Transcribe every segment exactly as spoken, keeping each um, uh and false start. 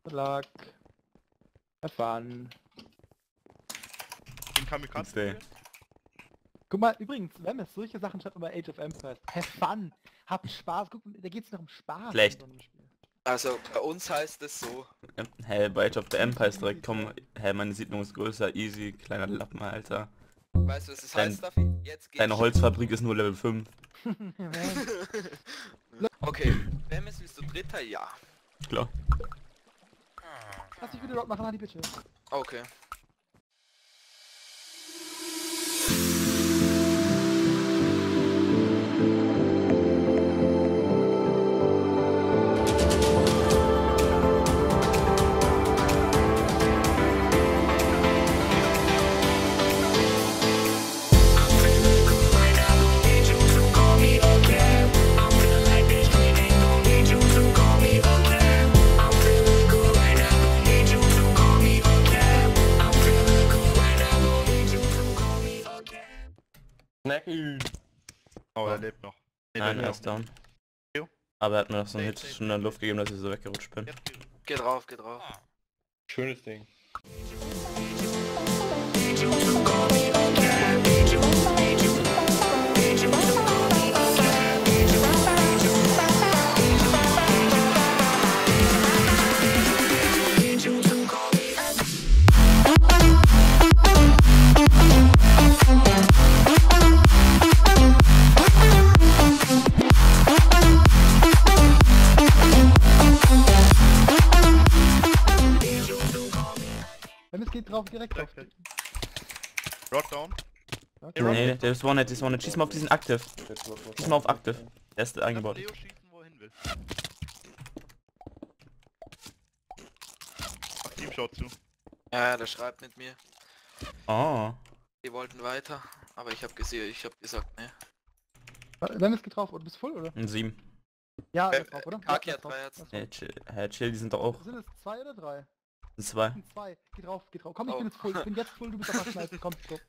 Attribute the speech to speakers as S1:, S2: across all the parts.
S1: Good luck. Have fun.
S2: Den Kamikaze.
S3: Stay.
S1: Guck mal, übrigens, wenn es solche Sachen schreibt man bei Age of Empires. Have fun. Habt Spaß. Guck, da geht's noch um Spaß.
S3: Schlecht.
S1: in so einem Spiel.
S4: Also bei uns heißt es so.
S3: Hä, hey, bei Age of the Empires direkt kommen. Hä, hey, meine Siedlung ist größer, easy, kleiner Lappen, Alter.
S4: Weißt du, was es
S3: Dein-
S4: heißt, Duffy? Jetzt geht's.
S3: Deine Holzfabrik ist nur Level fünf.
S4: Okay, Wemmes, willst du Dritter? Ja.
S3: Klar.
S1: Lass dich wieder dort machen, Hanni, bitte.
S4: Okay.
S5: Snacky.
S2: Oh, er lebt noch. Nee,
S3: Nein,
S2: der
S3: er ist down.
S2: Jo.
S3: Aber er hat mir noch so einen
S2: Safe,
S3: Hit
S2: safe,
S3: schon in der Luft gegeben, dass ich so weggerutscht bin.
S2: Jetzt geht's.
S4: Geh drauf, geh drauf.
S5: Schönes Ding.
S1: Wenn es geht drauf, direkt drauf.
S2: Direkt, Rock down.
S1: Okay.
S3: Nee, der ist One-Hit, der ist One-Hit. Schieß mal auf diesen Active. Schieß mal auf Active. Der ist
S2: Lass
S3: eingebaut.
S2: Leo schießen, wo er hin will. Ach, Team schaut zu.
S4: Ja, der schreibt mit mir.
S3: Oh.
S4: Die wollten weiter, aber ich habe gesehen, ich habe gesagt, ne.
S1: Wenn es geht drauf, oder bist du voll, oder?
S3: Ein sieben.
S1: Ja,
S4: Äh,
S1: er ist drauf, oder?
S4: Kaki
S1: Ja,
S4: hat
S1: er ist
S4: drei
S1: drauf.
S4: Herzen.
S1: Er ist
S3: Hey,
S1: drauf.
S3: chill, hey, chill, die sind doch auch.
S1: Sind es zwei oder drei?
S3: Ein zwei.
S1: Das sind zwei. Geh drauf, geh drauf. Komm, ich
S4: Oh.
S1: bin jetzt voll. Ich bin jetzt voll, du bist aber schneiden. Komm, komm.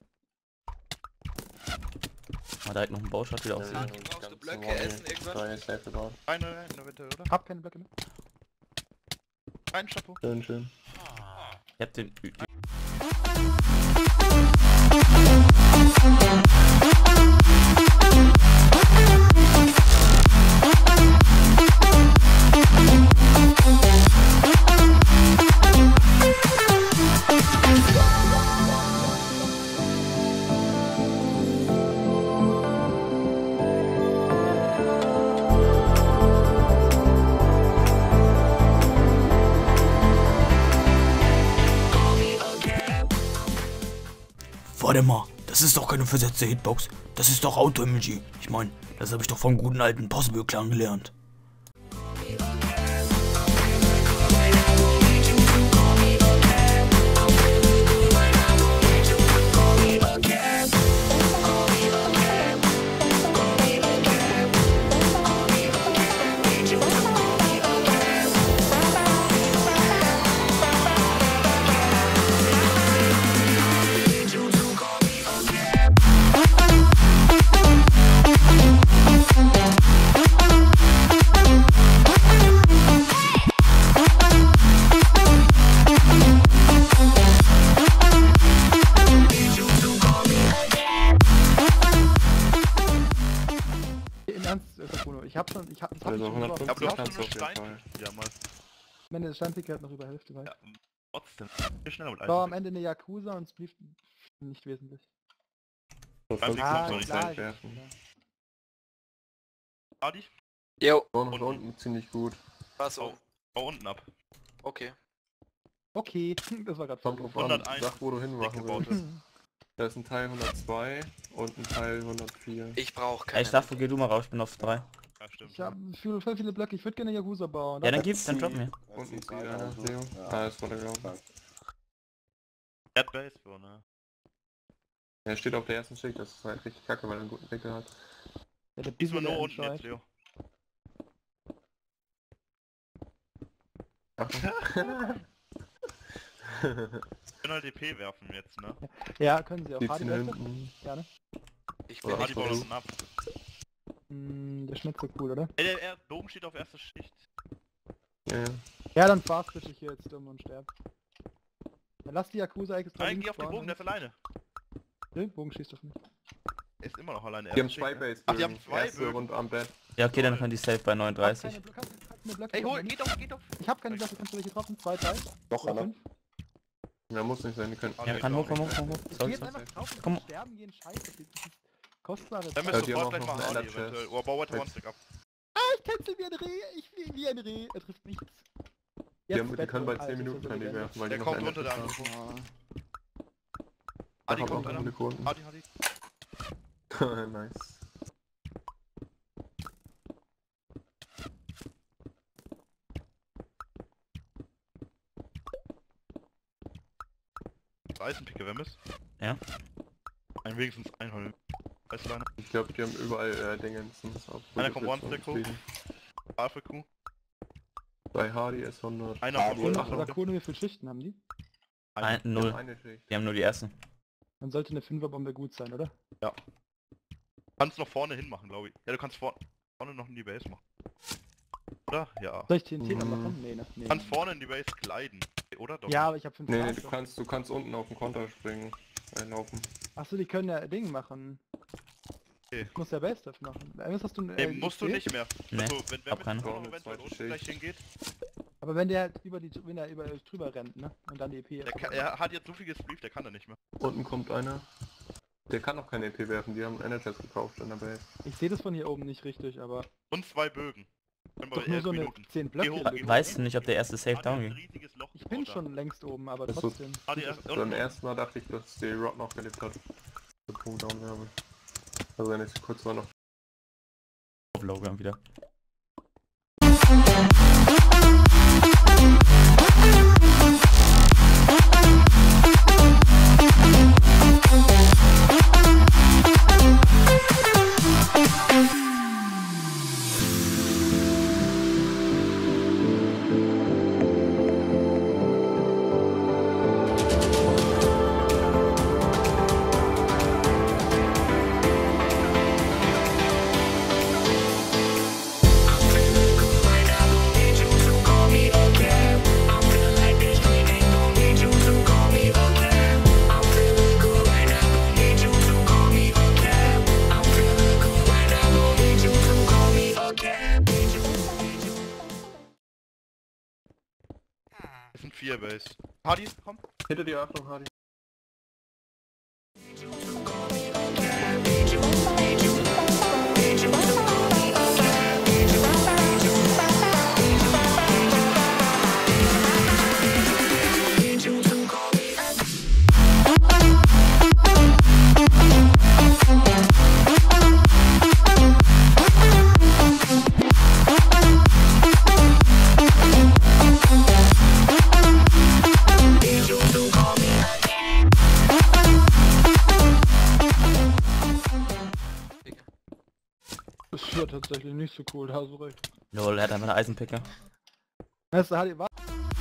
S3: Ah, da hat noch ein Bauschat wieder
S5: Ja,
S3: auf.
S5: ja.
S4: Kaki, brauchst du Blöcke essen irgendwann?
S5: Drei safe gebaut.
S2: Eine in der Mitte, oder?
S1: Hab keine Blöcke mehr.
S2: Ein Chapeau.
S5: Schön, schön.
S3: Ich hab den... Ü- Warte mal, das ist doch keine versetzte Hitbox. Das ist doch Auto-Emoji. Ich meine, das habe ich doch vom guten alten Possible-Clan gelernt.
S1: Im Ernst, äh, Sakuno, ich hab schon, ich hab, das hab ich
S5: Also
S1: schon über
S5: hundertfünfzig
S2: Aber du hast
S5: kannst
S2: nur
S5: du auf jeden
S2: Stein.
S5: Fall.
S2: Ja, mal.
S1: Am Ende des Steinpick halt noch über Hälfte weit.
S2: Ja, trotzdem. Viel schneller mit
S1: War am
S2: Eisen.
S1: Ende eine Yakuza und es blieb nicht wesentlich.
S5: So
S2: Beim
S5: fünfzig
S2: Ah,
S5: kannst du nicht
S1: klar,
S5: safe werfen.
S1: klar.
S2: Adi,
S4: Jo,
S5: Und von unten ziemlich gut.
S4: war so.
S2: bau unten ab.
S4: Okay.
S1: Okay, das war gerade
S5: Kommt
S1: voll.
S5: drauf an,
S2: hunderteins
S5: sag wo du hinmachen
S2: gebaut
S5: willst.
S2: ist.
S5: Da ist ein Teil hundertzwei und ein Teil hundertvier.
S4: Ich brauche
S3: Ey,
S4: keine.
S3: ich dachte, geh du mal raus, ich bin auf drei.
S2: Ja, stimmt.
S1: Ich hab voll, voll viele Blöcke, ich würde gerne Yakuza bauen.
S3: Ja, dann gib's, dann drop mir.
S5: Und ein Ziel einer, Leo. Ah, das wurde gelaufen.
S2: Dead Base für, ne?
S5: Er steht auf der ersten Schicht, das ist halt richtig kacke, weil er einen guten Winkel hat.
S1: Ja, der
S2: Diesmal
S1: Busy,
S2: nur
S1: der
S2: unten jetzt,
S1: entscheidet.
S2: Leo. Ich bin halt D P werfen jetzt, ne?
S1: Ja, können sie auch.
S5: Die
S1: Hardy
S5: ziehen
S1: Weste?
S5: hinten.
S1: Gerne.
S4: Ich
S5: Oder
S4: bin
S2: Adi
S4: nicht
S2: baut
S5: Adi
S2: unten ab.
S1: Hm, der Schnitt so cool, oder?
S2: Ey, der, der Bogen steht auf erster Schicht.
S5: Ja, ja.
S1: Ja, dann fast ich hier jetzt dumm und sterb. Dann lass die Yakuza extra
S2: Nein,
S1: links
S2: geh auf den
S1: fahren,
S2: Bogen, der ist alleine.
S1: ne? Bogen schießt auf mich.
S2: Er ist immer noch alleine.
S5: Die haben
S2: erste
S5: zwei
S2: Schicht, ne?
S5: Base.
S2: Ach, die haben zwei
S5: Erste
S2: Bögen.
S5: und am Bett.
S3: Ja, okay, dann können die safe bei
S1: Hab
S3: neununddreißig.
S1: keine Blöcke, kannst du eine Blöcke
S2: Ey, hol,
S1: machen?
S2: geht auf, geht auf.
S1: Ich hab keine Blöcke, kannst du welche drauf? Zwei, drei?
S5: Doch,
S1: Oder
S5: einer.
S1: fünf?
S5: Ja, muss nicht sein, die können.
S2: Ah,
S3: Ja,
S2: nee,
S3: kann
S2: ist
S3: hoch,
S2: auch
S3: komm hoch,
S2: nicht.
S3: komm hoch.
S1: Ich geh
S3: Soll,
S1: jetzt
S3: soll.
S1: einfach drauf und
S2: Komm.
S1: sterben gehen, scheiße. Das ist kostbare
S2: Dann
S5: Ja,
S2: müssen
S5: die
S2: wir
S5: haben
S2: sofort
S5: auch
S2: gleich
S5: noch
S2: mal
S5: einen
S2: Hardy
S5: Ender
S2: eventuell.
S5: Chest.
S2: Oh, Bauer hat One-Stick ab.
S1: Ah, ich tänzel wie ein Reh, ich wie, wie ein Reh, er trifft nichts.
S5: Die, haben, die
S1: Bett
S5: können bei
S1: hoch,
S5: zehn
S1: Alter,
S5: Minuten
S1: so
S5: können die
S1: Legende.
S5: werfen, weil
S2: Der
S5: die
S2: kommt
S5: noch
S2: runter, der
S5: Ender
S2: andere.
S5: Chest haben.
S2: Hardy
S5: Ich hab
S2: kommt
S5: auch noch
S2: einer.
S5: eine Kunden.
S2: Hardy, Hardy.
S5: Nice.
S2: Eisenpicke, wer misst?
S3: Ja.
S2: Ein wenigstens einholen. Weißt du, einer?
S5: Ich glaube, die haben überall äh, Dingensens.
S2: Einer kommt One-Stick hoch. A F Q.
S5: Bei Hardy ist hundert.
S2: Einer
S5: Hardy
S2: von
S5: ist
S1: Und
S2: Achtung.
S1: nach Lakone, wie viele Schichten haben die?
S3: Ein,
S5: Die haben
S3: null.
S5: eine Schicht.
S3: Die haben nur die ersten.
S1: Dann sollte eine Fünferbombe gut sein, oder?
S2: Kannst noch vorne hin machen, glaube ich. Ja, du kannst vor vorne noch in die Base machen. Oder? Ja.
S1: Soll ich T N T noch
S5: Mm.
S1: machen? Nee, ne? Nee.
S2: Kannst vorne in die Base gliden. Oder? Doch.
S1: Ja, aber ich hab fünf
S5: Nee, nee,
S1: Phasen.
S5: du kannst, du kannst unten auf den Konter springen. Äh, laufen.
S1: Achso, die können ja Ding machen.
S2: Okay.
S1: Ich muss ja Base Stuff machen. Was hast du
S2: Nee,
S1: äh,
S2: musst du
S1: gesehen?
S2: nicht mehr.
S3: Nee,
S2: Also, wenn wer
S3: hab
S2: mit
S3: keine.
S2: Solo
S5: Eine
S2: eventuell
S5: zweite
S2: unten
S5: Schicht.
S2: gleich hingeht,
S1: Aber wenn der halt über die wenn er über euch drüber rennt, ne? Und dann die E P.
S2: der kann, er hat jetzt so viel gesleeved, der kann er nicht mehr.
S5: Unten kommt einer. Der kann auch keine E P werfen, die haben einen Ender Chest gekauft in der Base.
S1: Ich sehe das von hier oben nicht richtig, aber
S2: Und zwei Bögen. Können wir
S1: doch nur
S2: elf
S1: so eine
S2: Minuten.
S1: zehn
S2: Geh
S1: Blöcke.
S2: hoch,
S1: Lücke.
S2: geh hoch.
S3: Weißt du nicht, ob der erste safe
S2: Hardy
S3: down
S2: hat ein
S3: ging?
S2: riesiges Loch
S1: Ich bin
S2: gebaut
S1: schon längst oben, aber
S5: Das ist-
S1: trotzdem.
S2: da. Hardy erst
S5: Beim
S2: unten.
S5: ersten Mal dachte ich, dass die Rod noch gelebt hat. Der Punkt down wäre. Also wenn ich kurz war noch.
S3: Auf Logan wieder.
S2: Es sind vier Base. Hardy, komm.
S5: Hinter dir, Achtung, Hardy.
S1: Das wird tatsächlich nicht so cool, da hast du recht.
S3: Lol, er hat einfach eine Eisenpicke.
S1: Weißt du, Hardy, was?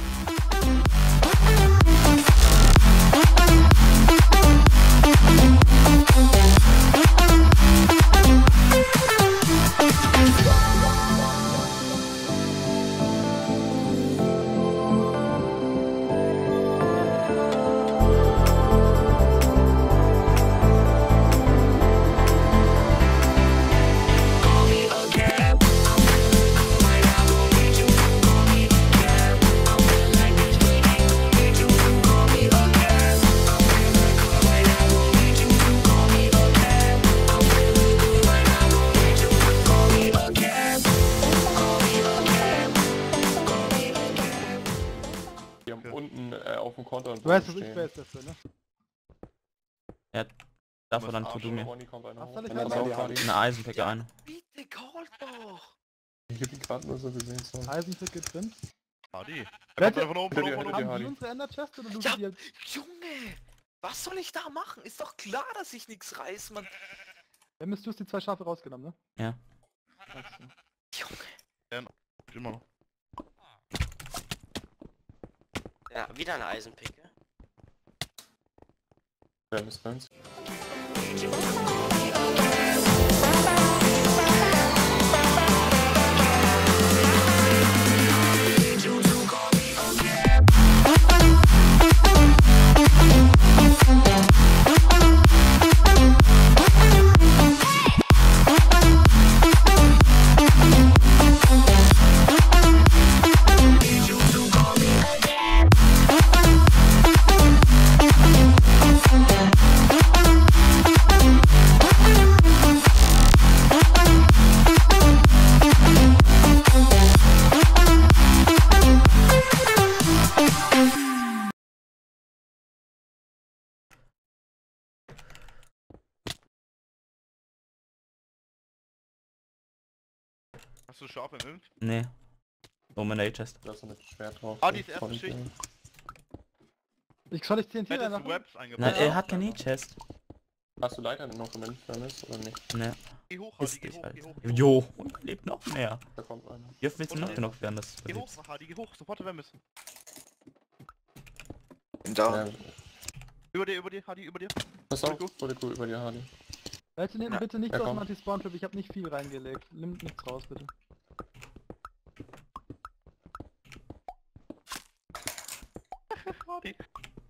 S5: Die haben unten äh, auf dem Konter und
S1: Du weißt, dass
S5: Boden
S1: ich
S5: stehen.
S1: Base dafür, ne?
S3: Davor dann tu du mir.
S5: Ronny kommt einer
S1: Was
S5: hoch.
S1: soll ich
S5: Einer
S1: machen?
S5: ist auch Hardy.
S3: Eine Eisenpicke eine.
S4: Bitte, call doch!
S5: Ich hab ihn gerade nur so gesehen. So.
S1: Eisenpicke drin.
S2: Hardy.
S1: Wer
S2: Er kommt
S1: hat-
S2: von oben,
S5: Hinter
S2: von
S5: dir,
S2: oben, von
S5: hinter
S2: oben.
S5: dir,
S1: Haben
S5: Hardy.
S1: die unsere Ender Chest oder du
S4: Ja.
S1: die?
S4: Junge! Was soll ich da machen? Ist doch klar, dass ich nichts reiß, Mann.
S1: Dann müsst du die zwei Schafe rausgenommen, ne?
S3: Ja.
S1: Scheiße.
S4: Junge.
S2: Immer noch.
S6: Ja, wieder eine Eisenpicke.
S5: Ja, bis bei uns.
S7: You to call
S2: Hast du Schafe im Impf?
S3: Nee. Oh, meine A-Chest.
S5: Da ist noch mit Schwert drauf.
S2: Ah, die ist
S5: Voll
S2: erste Schicht.
S5: geil.
S1: Ich soll ich T N T
S2: Hättest
S1: reinmachen?
S2: du Webs
S3: Nein,
S2: eingebaut?
S3: er hat keine A-Chest.
S5: Hast du Leiter noch im Infernis oder nicht?
S3: Ne.
S2: Geh hoch, Hardy,
S3: Ist
S2: geh
S3: nicht,
S2: hoch, geh
S3: Alter.
S2: hoch. geh hoch.
S3: Jo, und lebt noch mehr.
S5: Da kommt einer.
S3: Wie oft willst du
S2: Und
S3: noch
S2: dann-
S3: genug werden, das
S2: Geh hoch,
S3: überlebst?
S2: Hardy, geh hoch, sofort Webs.
S4: Bin da.
S5: Ja,
S2: Über dir, über dir, Hardy, über dir.
S5: pass auf, wurde cool über die Hardy.
S1: Leute, nehmt
S4: Ja.
S1: bitte nichts
S5: Ja,
S1: aus dem
S5: komm.
S1: Anti-Spawn-Trip, ich habe nicht viel reingelegt. Nimmt nichts raus, bitte.
S2: Hardy.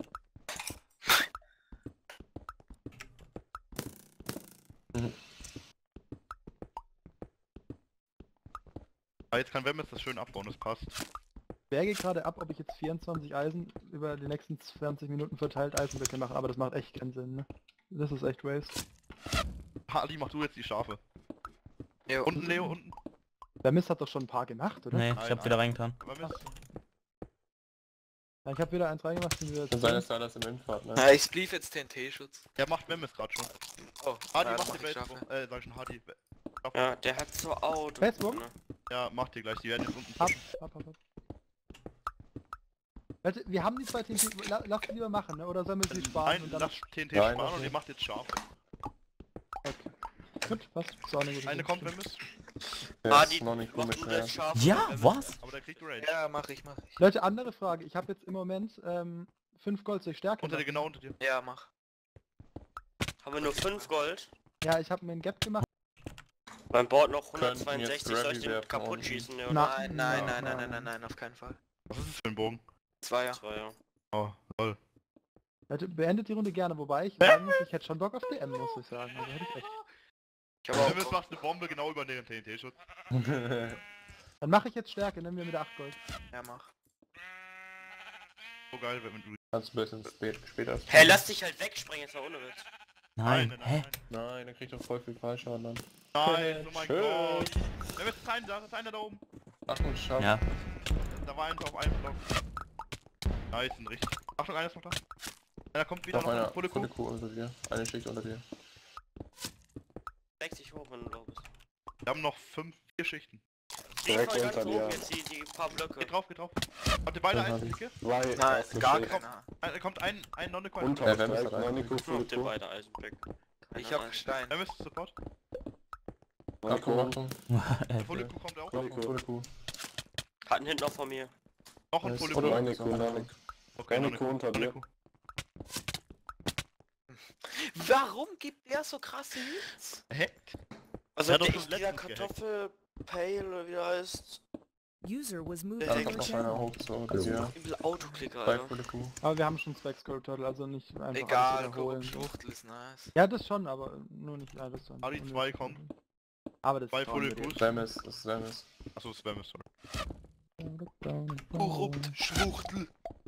S5: Mhm.
S2: Ah, jetzt kann Webs das schön abbauen, das passt.
S1: Ich wäge gerade ab, ob ich jetzt vierundzwanzig Eisen über die nächsten zwanzig Minuten verteilt Eisenblöcke mache, aber das macht echt keinen Sinn, ne? Das ist echt Waste.
S2: Hardy, mach du jetzt die Schafe.
S4: Jo.
S2: Unten, Leo, unten.
S1: Der Mist hat doch schon ein paar gemacht, oder?
S3: Nee,
S2: Nein,
S3: ich hab wieder reingetan.
S2: Webs.
S1: Ja, ich habe wieder eins reingemacht und wieder
S5: Kann sein, dass da alles im Inf hat, ne?
S4: Ja, ich splief jetzt T N T-Schutz.
S2: Der macht Webs gerade schon.
S4: Oh,
S2: Hardy,
S4: ja,
S2: mach
S4: mach
S2: dir
S4: ich
S2: Webs.
S4: Schafe.
S2: Äh, sag ich schon, Hardy.
S6: Ja, der hat so Auto.
S1: Facebook?
S6: Ne?
S2: Ja, mach dir gleich, die werden jetzt unten
S1: Ab,
S2: pushen.
S1: ab, ab, ab. Leute, wir haben die zwei T N T, la, lass die lieber machen, ne? Oder sollen wir sie sparen
S2: Nein,
S1: und dann...
S2: lass T N T
S5: Nein,
S2: sparen
S5: lass
S2: und ihr
S5: nicht.
S2: macht jetzt Schafe.
S1: Gut, passt. Ist auch eine gute
S2: Eine
S1: Idee.
S2: kommt, Webs.
S5: Der
S6: Ah,
S5: ist
S6: die
S5: noch nicht gut
S6: machst
S5: mit
S6: du das
S5: Schwert.
S6: Schaf
S3: Ja,
S6: oder Webs?
S3: was?
S2: Aber der kriegt Range.
S4: Ja, mach ich, mach ich.
S1: Leute, andere Frage. Ich habe jetzt im Moment ähm, fünf Gold durch Stärke.
S2: Unter dir,
S1: gemacht.
S2: genau unter dir.
S4: Ja, mach.
S6: Haben wir nur fünf Gold?
S1: Ja, ich habe mir ein Gap gemacht.
S6: Beim Board noch
S5: Könnten jetzt
S6: hundertzweiundsechzig, soll ich den
S5: Gravy
S6: kaputt
S5: werfen
S6: schießen? Ne,
S1: Na-
S6: oder?
S4: Nein, nein,
S1: Ja,
S4: nein, nein,
S1: ja.
S4: nein, nein, nein, auf keinen Fall.
S2: Was ist das für ein Bogen?
S4: Zweier.
S6: Zwei, ja.
S2: Oh, lol.
S1: Leute, beendet die Runde gerne, wobei ich sagen muss, ich hätte schon Bock auf D M, muss ich sagen. Also hätte ich echt.
S4: Ich habe
S2: Webs
S4: auch.
S2: macht eine Bombe genau über den T N T-Schutz.
S1: Dann mache ich jetzt Stärke, nehmen wir mit acht Gold.
S4: Ja, mach.
S2: So geil, wenn du...
S5: Kannst du ein bisschen spät, später.
S6: Hey, lass dich halt wegspringen, jetzt mal ohne Witz.
S3: Nein,
S2: nein,
S3: hä?
S2: nein.
S5: Nein, der kriegt doch voll viel Fallschaden dann.
S2: Nein, oh mein
S5: Schön.
S2: Gott. Webs ist einer da, ist einer da oben.
S5: Achtung, Schaff.
S3: Ja.
S2: Da war eins auf einen Block. Nice, ein richtig. Achtung, einer ist noch da. Einer kommt wieder
S5: Noch
S2: noch
S5: einer
S2: eine volle
S5: volle
S2: Kuh.
S5: Kuh unter dir. Eine Schicht unter dir.
S6: Leg dich hoch, wenn du low bist.
S2: Wir haben noch fünf, vier Schichten.
S6: Geh
S7: Direkt
S6: voll ganz
S7: unter
S6: hoch,
S7: dir.
S6: jetzt die, die paar Blöcke.
S2: Geht drauf, geht drauf. Habt ihr beide
S5: Dann hab
S2: Eisenpicke?
S7: Zwei
S4: Nein,
S7: erste
S4: gar
S7: Schicht.
S4: keiner.
S2: Da kommt ein, ein Nonnecoin.
S7: Unter
S5: Ja,
S7: uns
S5: wer
S7: direkt,
S5: müsste rein?
S7: Noniko,
S6: Nur
S7: volle
S6: habt ihr
S7: Kuh.
S6: beide Eisenback.
S4: Ich hab Stein.
S2: Wer müsste sofort?
S5: Achtung,
S7: Noniko,
S5: Achtung.
S2: Die volle Kuh kommt auch.
S7: Noniko.
S5: Volle Kuh.
S6: Hatten hinten noch von mir.
S2: Noch ein
S5: Nice.
S2: volle
S5: Oder
S2: Kuh.
S7: Noniko, Noniko.
S2: Okay,
S7: Noniko unter dir.
S2: Nonneco.
S4: Warum gibt der so krasse Hits?
S2: Hä?
S6: Also
S2: Ja, doch
S6: der,
S2: schon
S6: dieser
S2: letztens gehackt.
S6: Kartoffel-Pale oder wie der heißt.
S8: User was moved
S4: Da
S8: to
S5: Da
S8: your
S5: kommt noch einer
S8: channel.
S5: hoch zu
S7: Also,
S5: dir.
S6: Übel Autoklicker,
S5: Zwei
S6: Alter.
S5: volle Kuh.
S1: Aber wir haben schon zwei Scope Turtle, also nicht einfach alles
S4: Egal,
S1: wiederholen.
S4: Korrupt Schwuchtel ist nice.
S1: Ja, das schon, aber nur nicht alles. dann.
S2: Ah, die zwei kommen.
S1: Aber das
S2: Zwei
S1: trauen
S2: volle
S1: wir
S2: Kuh.
S5: Samus, das ist Samus.
S2: Achso, Spam ist sorry.
S1: denen.
S4: Korrupt Schwuchtel.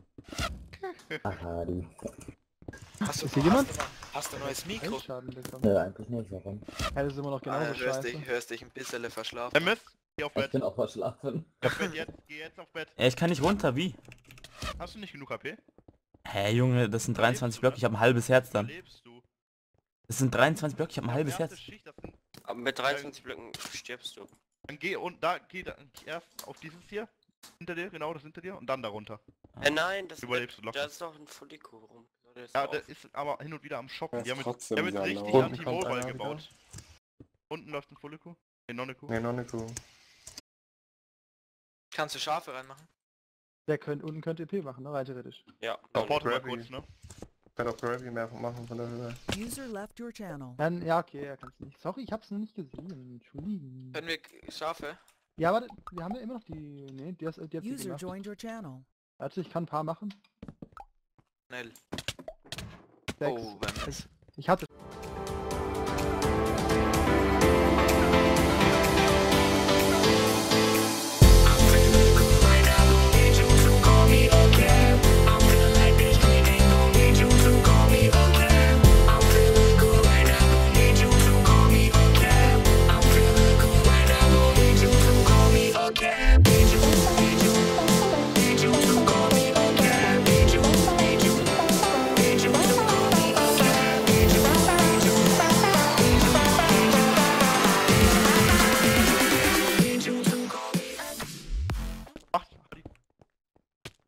S7: Aha, die.
S4: Hast du,
S1: Ist hier jemand?
S4: Hast du, hast du ein neues Mikro?
S1: Schaden bekommen.
S7: Nö, eigentlich nicht, warum?
S1: Ja, das ist immer noch
S4: Ah,
S1: genauso
S4: hörst,
S1: scheiße.
S4: dich, hörst dich ein bisschen verschlafen.
S2: M S, geh auf
S7: Ich
S2: Bett.
S7: bin auch verschlafen.
S2: Geh auf Bett jetzt, geh jetzt auf Bett.
S3: Ey, ich kann nicht runter, wie?
S2: Hast du nicht genug H P?
S3: Hä, Junge, das sind dreiundzwanzig Blöcke, ich hab ein halbes Herz dann.
S2: Lebst du?
S3: Das sind dreiundzwanzig Blöcke, ich hab ein halbes
S2: Erste
S3: Herz.
S2: Schicht, das sind,
S6: Aber mit dreiundzwanzig Blöcken stirbst du.
S2: dann geh und da, geh da, erst auf dieses hier. Hinter dir, genau, das hinter dir. Und dann darunter.
S6: Äh, nein, das,
S2: Überlebst du
S6: da
S2: locker.
S6: ist doch ein Fuliko rum. Soll das
S2: Ja,
S6: auf?
S2: der ist aber hin und wieder am Shoppen.
S7: Das
S2: Die haben
S7: ist
S2: jetzt,
S7: trotzdem
S2: die haben jetzt
S7: sehr
S2: richtig
S7: laut.
S5: Unten kommt
S2: Anti-Mobile
S5: einer
S2: gebaut. Unten läuft ein Fuliku. Ne, Nonneku.
S5: Ne, noch eine Kuh.
S4: Kannst du Schafe reinmachen?
S1: Der könnt, unten könnt E P machen, ne? Rein theoretisch.
S6: Ja,
S2: Support mal
S5: Gravy.
S2: kurz, ne?
S5: Ich kann auch Gravy mehr machen von der Höhe.
S8: User left your channel.
S1: Dann, ja, okay, er kann's nicht. Sorry, ich hab's noch nicht gesehen. Entschuldigen.
S4: Können wir Schafe?
S1: Ja, warte, wir haben ja immer noch die. Ne, die, hast, die hat sie
S8: User
S1: gemacht.
S8: joined your channel.
S1: Warte, ich kann ein paar machen.
S4: Schnell.
S1: Sechs.
S4: Oh, wenn es.
S1: Ich hatte
S9: Thank you.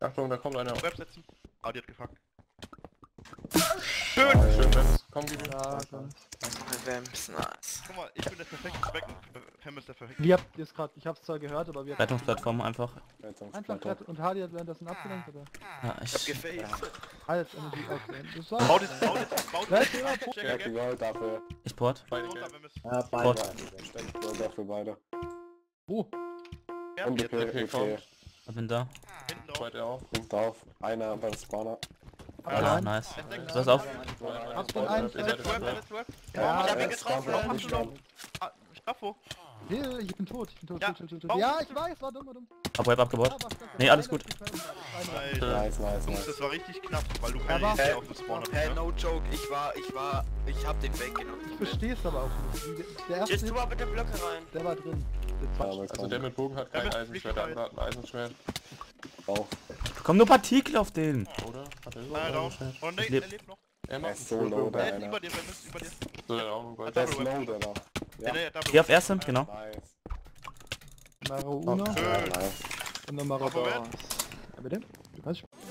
S5: Achtung, da kommt einer.
S2: Web setzen. Ah, die hat gefuckt.
S5: Schön! Schön, Webs. Komm, gib ihm.
S1: Ja, dann.
S4: Wemps, nice.
S2: Guck mal, ich bin der perfekte Becken. Pam ist der perfekte.
S1: Wie habt ihr es gerade? Ich hab's zwar gehört, aber wir
S3: Rettungsplattform einfach.
S1: einfach grad, und Hardy hat währenddessen abgelenkt, oder?
S3: Ja,
S4: Ich hab
S3: ich...
S4: gefaced.
S1: Alles Energy okay. Das
S2: Bau
S1: war
S2: das, bau das, bau
S1: Ja,
S2: das.
S1: ja,
S2: Check
S5: Ja,
S2: again.
S5: Gold dafür.
S3: Ich port.
S5: Beide
S2: Runter,
S5: Geld.
S2: wenn wir's-
S7: Ja, beide.
S3: Fort.
S5: Gold dafür beide.
S1: wo?
S2: Ja,
S5: Und
S2: jetzt
S5: okay,
S2: hinten
S5: okay. kommt.
S3: Ich bin da.
S2: drauf.
S5: Zweite auch. Punkt drauf. Einer beim Spawner.
S3: Ja,
S1: Nein.
S3: nice. Pass auf.
S1: Hab schon einen.
S2: Er setzt Web, er setzt Web.
S1: Ja,
S2: ich hab ihn
S5: er
S2: getroffen.
S5: ist
S2: Hast du noch? Ah, Straffo.
S1: Hill, ich bin tot, ich bin tot,
S2: Ja,
S1: tot, tot, tot, tot.
S2: Bau.
S1: Ja, ich weiß, war dumm, war dumm.
S3: Hab Web abgebaut.
S1: Ja, war stark.
S3: Nee, alles gut.
S2: Nice.
S5: Nice, nice,
S2: Jungs,
S5: nice.
S2: das war richtig knapp, weil du
S1: Aber-
S2: keine Idee auf dem Spawner
S4: Hey,
S2: bist.
S4: no joke, ich war, ich war, ich hab den weggenommen.
S1: Ich versteh's aber auch nicht. Wie Der der erste,
S6: Jetzt tu mal bitte Blöcke rein.
S1: der war drin. Der
S5: Ja,
S1: zweite.
S5: aber also der mit Bogen hat kein
S2: mit
S5: Eisenschwert, der andere hat ein Eisenschwert. Auch.
S3: Komm, nur Partikel auf den.
S5: Oder? Hat er so
S2: Einer
S5: ein
S2: down.
S5: Eisenschwert?
S2: Oh nee,
S3: Lebt.
S2: er lebt noch.
S5: Er
S7: Er
S5: macht
S7: ist so
S5: einen
S7: low,
S5: Full
S7: der
S2: Er ist
S7: einer.
S2: über dir, Ben ist über dir.
S5: So, der auch ein Gold.
S7: Der ist low, der da.
S2: Ja, nee, Double.
S3: Geh auf erste, genau.
S5: Nice.
S1: Maro Uno
S2: Schön.
S7: Ja, nice.
S1: und dann Maro
S2: Auf Moment.
S1: Boss. Ja, bitte? Weiß ich.